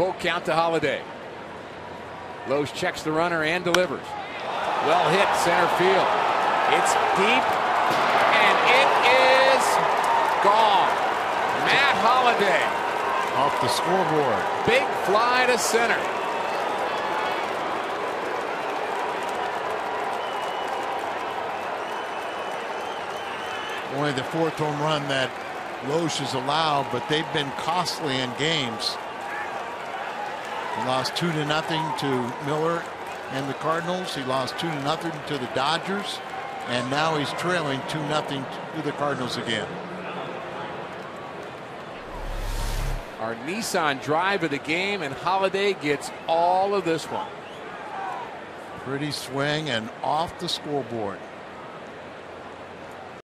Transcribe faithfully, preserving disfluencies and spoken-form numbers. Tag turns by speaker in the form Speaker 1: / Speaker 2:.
Speaker 1: Full count to Holliday. Lohse checks the runner and delivers. Well hit center field. It's deep, and it is gone. Matt Holliday
Speaker 2: off the scoreboard.
Speaker 1: Big fly to center.
Speaker 2: Only the fourth home run that Lohse has allowed, but they've been costly in games. He lost two to nothing to Miller and the Cardinals. He lost two to nothing to the Dodgers, and now he's trailing two nothing to the Cardinals again.
Speaker 1: Our Nissan drive of the game, and Holliday gets all of this one.
Speaker 2: Pretty swing and off the scoreboard.